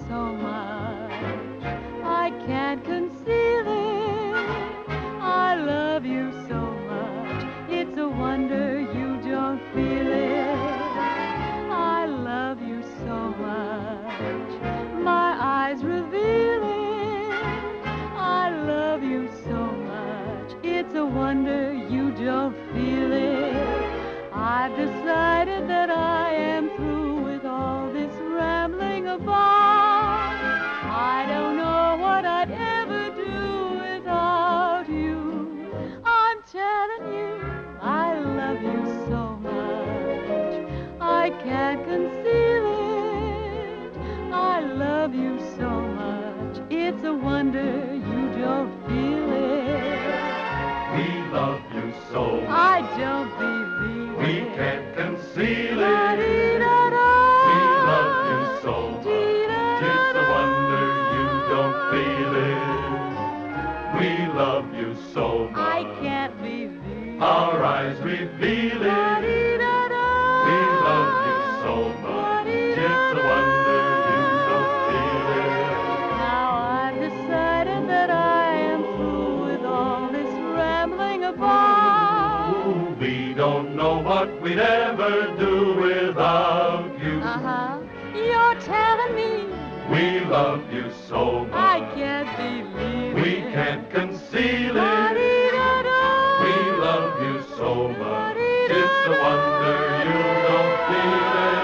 so much. I can't conceal it. I love you so much. It's a wonder you don't feel it. I love you so much. My eyes reveal it. I love you so much. It's a wonder you don't feel it. I've decided that I am through with all this rambling about. I don't know what I'd ever do without you. I'm telling you, I love you so much. I can't conceal it. I love you so much. It's a wonder you don't feel it. We love you so much. I don't believe we it. can't conceal it. Da-dee-da-da. We love you so much. It's a wonder you don't feel it. We love you so much. I can't believe our eyes reveal it. Da-dee-da-da. We love you so much. It's a wonder you don't feel it. Now I've decided that I am through with all this rambling about. Ooh, we don't know what we'd ever do without you. You're telling me we love you so much. I can't believe we it. can't conceal it. Da-dee-da-da. We love you so much. It's a wonder you don't feel it.